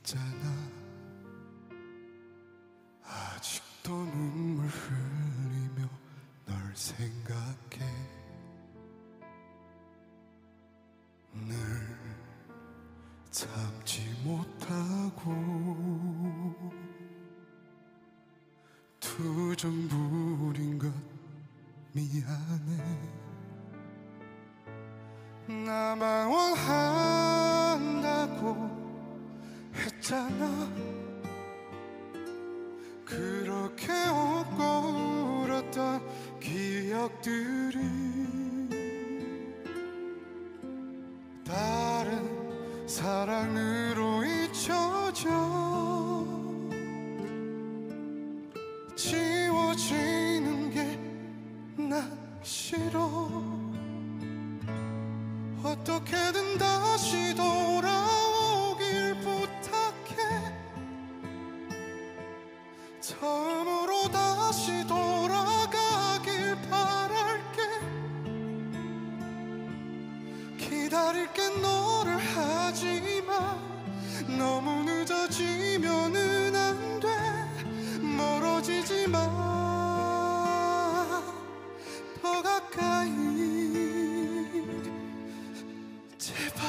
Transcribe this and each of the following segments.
있잖아. 아직도 눈물 흘리며 널 생각해. 늘 참지 못하고 투정 부린 것 미안해. 나만 원한다고 했잖아. 그렇게 웃고 울었던 기억들이 다른 사랑으로 잊혀져 지워지는 게 난 싫어. 어떻게든 다시 돌아오길 부탁해. 처음으로 다시 돌아가길 바랄게. 기다릴게 너를 하지만 너무 늦어지면은 안 돼. 멀어지지 마. 더 가까이 제발.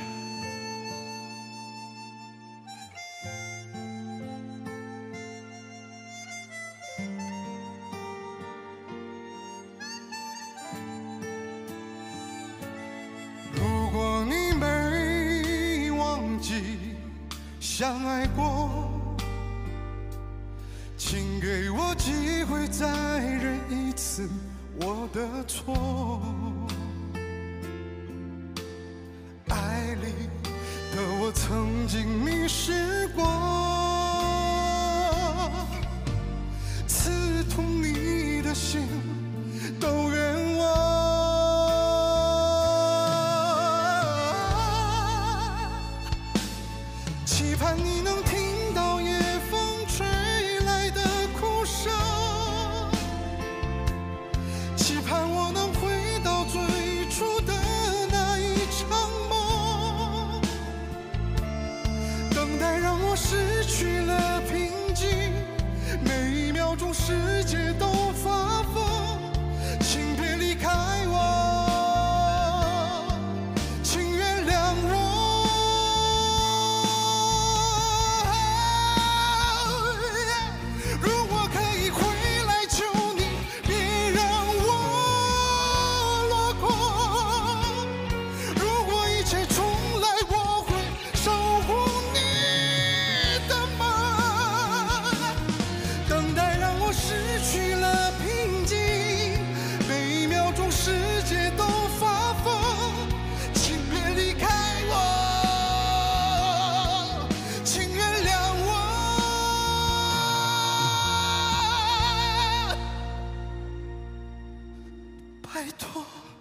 如果你没忘记相爱过，请给我机会再认一次我的错。爱里的我曾经迷失过，刺痛你的心都冤枉。期盼你能听到夜风吹来的哭声，期盼我能回到最初的那一场梦。等待让我失去了平静，每一秒钟世界都发疯。请别离开我，请原谅我。如果可以回来求你，别让我落空。如果一切重来，我会守护你的梦。等待让我失去了平静，每一秒钟世界都发疯。请别离开我，请原谅我。拜托。